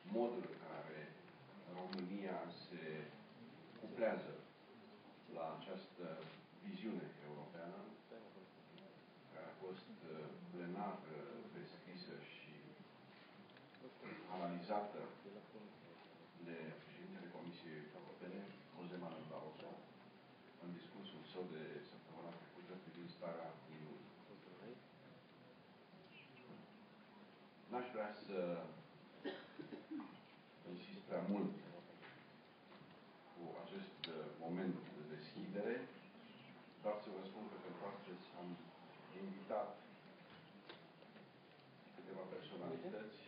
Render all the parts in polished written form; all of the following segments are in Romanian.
modul în care România se cuplează la această viziune europeană, care a fost plenar descrisă și analizată de președintele Comisiei Europene, José Manuel Barroso, în discursul său de săptămâna trecută privind starea Uniunii. N-aș vrea să insist prea mult cu acest moment de deschidere, dar să vă spun că pentru astăzi am invitat câteva personalități.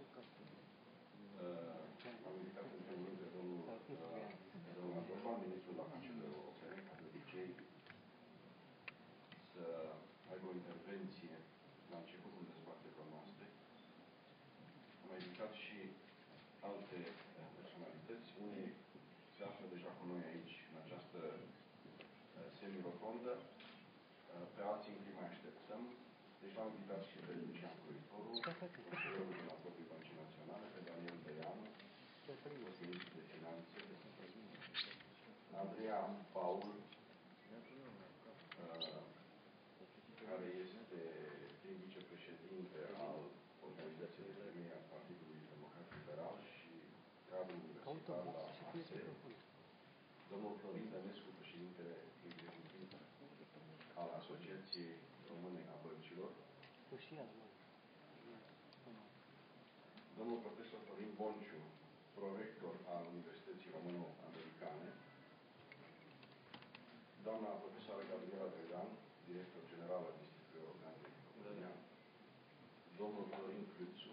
Am invitat în primul rând pe domnul Adorban, ministrul afacerilor europene, ca de obicei, să aibă o intervenție la începutul dezbaterilor noastre. Am invitat și alte personalități. Unii se află deja cu noi aici, în această semi-rotondă. Pe alții încă mai așteptăm. Deci am invitat și pe Lucian Croitoru, consilierul Guvernatorului Băncii Naționale, pe Daniel Beanu, ministrul de Finanțe, Andreea Paul, care este prim vicepreședinte al Organizației de Femei al Partidului Democrat Liberal și cadrul universitar la ASE, domnul Florin Dănescu, președintele executiv al Asociației Române a Băncilor, domnul profesor Florin Bonciu, prorector al Universității Româno-Americane, doamna profesoară Gabriela Dragan, director general al Institutului European de Economia, domnul Florin Câțu,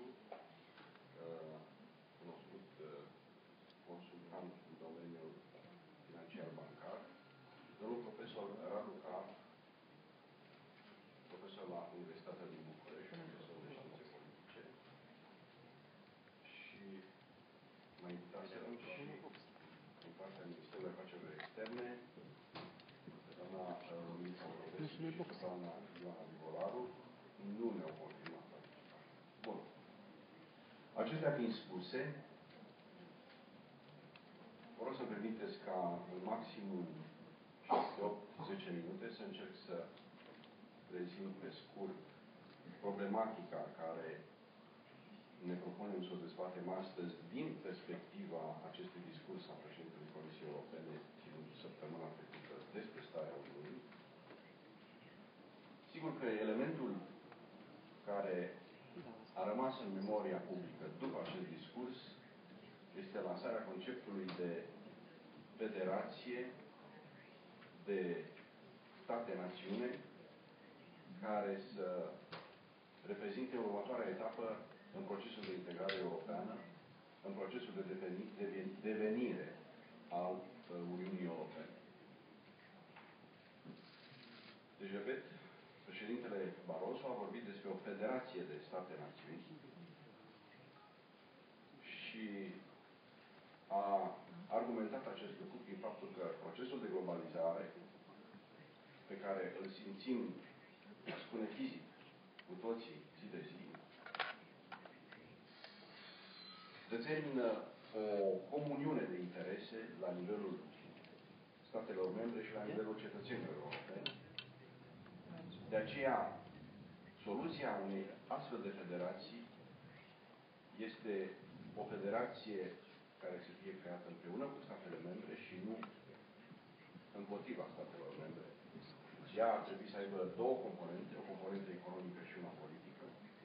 cunoscut consultant în domeniul financiar bancar, domnul profesor Radu Cap, profesor la Universitatea din București, profesor de științe politice, și mai invitasem și din partea Ministerului Afacerilor Externe, doamna ministra Europei și doamna Ioana Vigolaru, nu ne-au confirmat participarea. Bun. Acestea fiind spuse, vă rog să-mi permiteți ca în maximum 8-10 minute să încerc să prezint pe scurt problematica care ne propunem să o dezbatem astăzi din perspectiva acestui discurs al președintelui Comisiei Europene ținut săptămâna trecută despre starea Uniunii. Sigur că elementul care a rămas în memoria publică după acest discurs este lansarea conceptului de federație, de state-națiune, care să reprezinte următoarea etapă în procesul de integrare europeană, în procesul de devenire al Uniunii Europene. Deci, repet, președintele Barroso a vorbit despre o federație de state-națiuni și a argumentat acest lucru prin faptul că procesul de globalizare pe care îl simțim, spune fizic, cu toții, zi de zi, determină o comuniune de interese la nivelul statelor membre și la nivelul cetățenilor europeni. De aceea, soluția unei astfel de federații este o federație care să fie creată împreună cu statele membre și nu împotriva statelor membre. Ea ar trebui să aibă două componente, o componentă economică și una politică.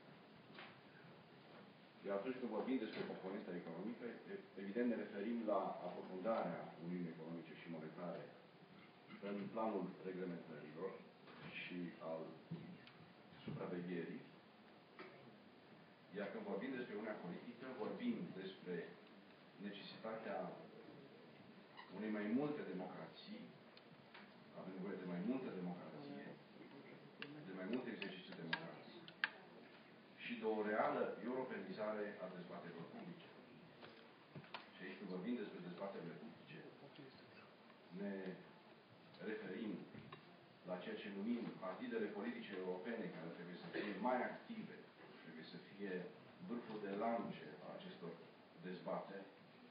Iar atunci când vorbim despre componenta economică, evident ne referim la aprofundarea Uniunii Economice și Monetare în planul reglementărilor și al supravegherii. Iar când vorbim despre Uniunea Politică, vorbim despre necesitatea unei mai multe democrații, avem nevoie de mai multă democrație, de mai multe exerciții democrație și de o reală europenizare a dezbaterilor publice. Și aici când vorbim despre dezbaterile publice, ne referim la ceea ce numim partidele politice europene, care trebuie să fie mai active, trebuie să fie vârful de lance a acestor dezbateri dezbateri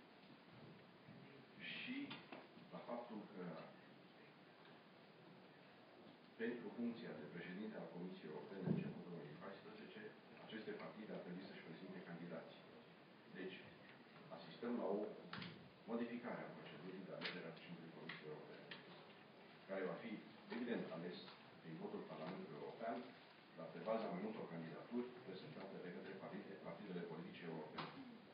și la faptul că pentru funcția de președinte al Comisiei Europene în începutul 2014, aceste partide ar trebui să-și prezinte candidații. Deci, asistăm la o modificare a procedurii de alegere a președintelui Comisiei Europene, care va fi, evident, ales prin votul Parlamentului European, dar pe baza mai multor candidaturi prezentate de către partidele politice europene.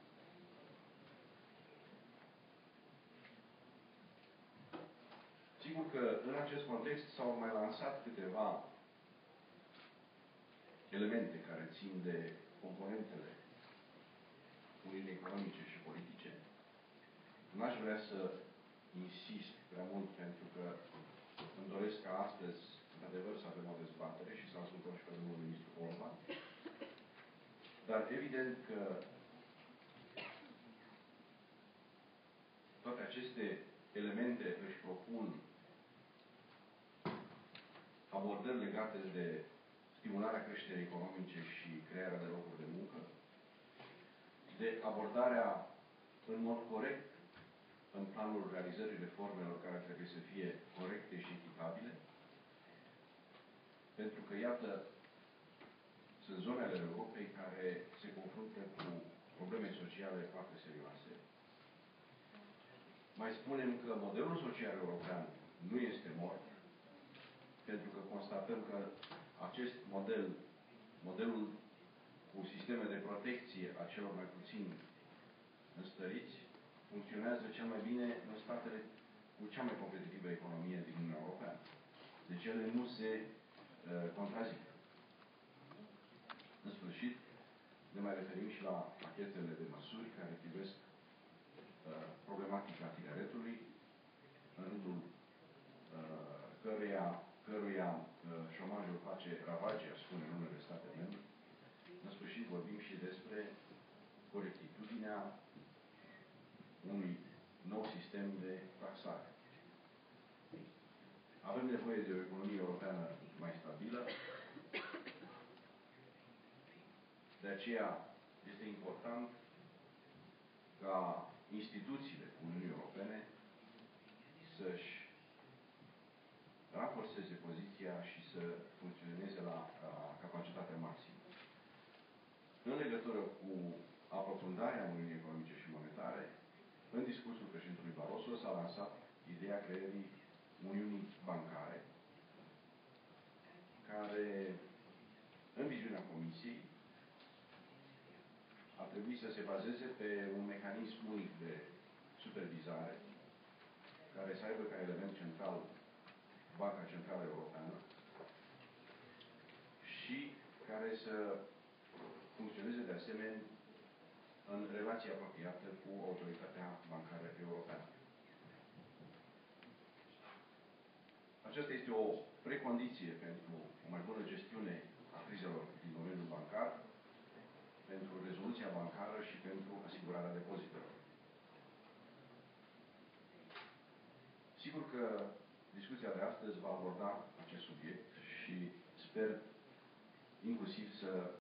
Sigur că în acest context s-au mai lansat câteva elemente care țin de componentele Uniunii economice și politice. N-aș vrea să insist prea mult pentru că îmi doresc ca astăzi, într-adevăr, să avem o dezbatere și să ascultăm și pe domnul ministru Orban. Dar evident că toate aceste elemente își propun abordări legate de stimularea creșterii economice și crearea de locuri de muncă, de abordarea în mod corect în planul realizării reformelor care trebuie să fie corecte și echitabile, pentru că, iată, sunt zone ale Europei care se confruntă cu probleme sociale foarte serioase. Mai spunem că modelul social european nu este mort, pentru că constatăm că acest model, modelul cu sisteme de protecție a celor mai puțin înstăriți, funcționează cel mai bine în statele cu cea mai competitivă economie din Uniunea Europeană. Deci ele nu se contrazic. În sfârșit, ne mai referim și la pachetele de măsuri care privesc problematica tineretului, în rândul căruia șomajul face ravagii, aș spune, în unele state membre. În sfârșit, vorbim și despre corectitudinea unui nou sistem de taxare. Avem nevoie de o economie europeană mai stabilă. De aceea este important ca instituțiile Uniunii Europene să-și raforțeze poziția și să funcționeze la capacitatea maximă. În legătură cu aprofundarea Uniunii Economice și Monetare, în discursul președintelui Barroso s-a lansat ideea creării Uniunii Bancare, care, în viziunea Comisiei, ar trebui să se bazeze pe un mecanism unic de supervizare, care să aibă ca element central Banca Centrală Europeană și care să funcționeze de asemenea în relație apropiată cu Autoritatea Bancară Europeană. Aceasta este o precondiție pentru o mai bună gestiune a crizelor din domeniul bancar, pentru rezoluția bancară și pentru asigurarea depozitelor. Sigur că discuția de astăzi va aborda acest subiect și sper inclusiv să